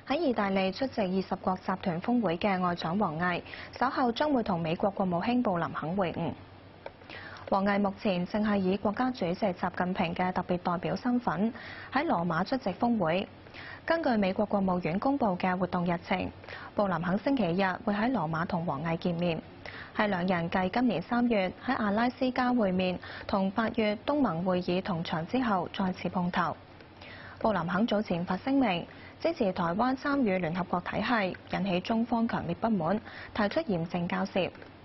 喺意大利出席20國集團峰會嘅外長王毅，稍後將會同美國國務卿布林肯會晤。王毅目前正係以國家主席習近平嘅特別代表身份喺羅馬出席峰會。根據美國國務院公佈嘅活動日程，布林肯星期日會喺羅馬同王毅見面，係兩人繼今年3月喺阿拉斯加會面同8月東盟會議同場之後再次碰頭。布林肯早前發聲明支持台灣參與聯合國體系，引起中方強烈不滿，提出嚴正交涉。